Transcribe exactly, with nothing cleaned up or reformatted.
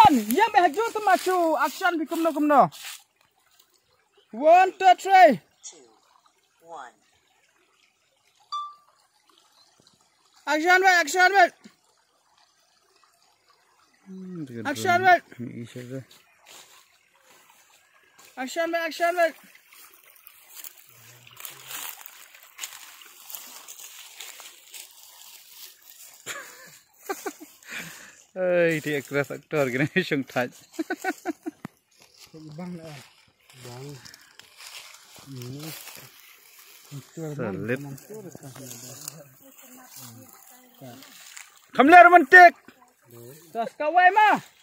action yang behaju tu maju action bikum no kumno one two three two one action wait action wait action wait action wait action wait ơi thì actress actor cái này sung thật băng nữa băng solid không lẽ romantic tas kawai mah